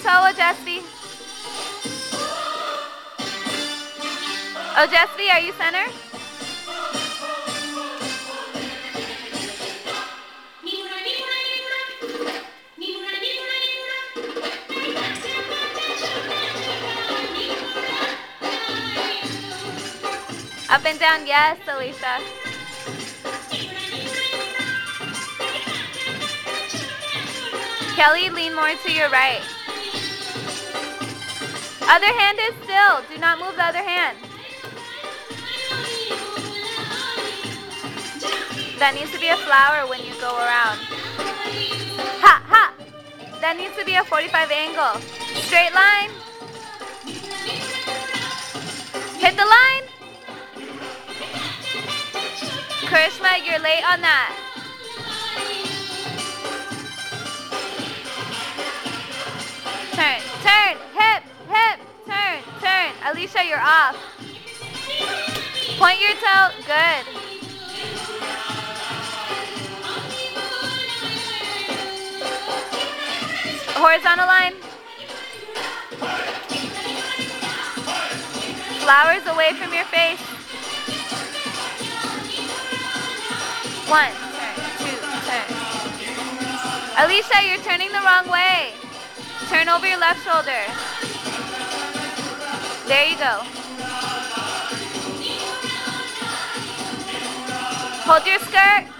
toe, Ojasvi. Ojasvi, are you center? Up and down, yes, Alicia. Kelly, lean more to your right. Other hand is still. Do not move the other hand. That needs to be a flower when you go around. Ha, ha. That needs to be a 45 angle. Straight line. Hit the line. Karishma, you're late on that. Turn, turn, hip, hip, turn, turn. Alicia, you're off. Point your toe, good. Horizontal line. Flowers away from your face. 1, turn, 2, turn. Alicia, you're turning the wrong way. Turn over your left shoulder. There you go. Hold your skirt.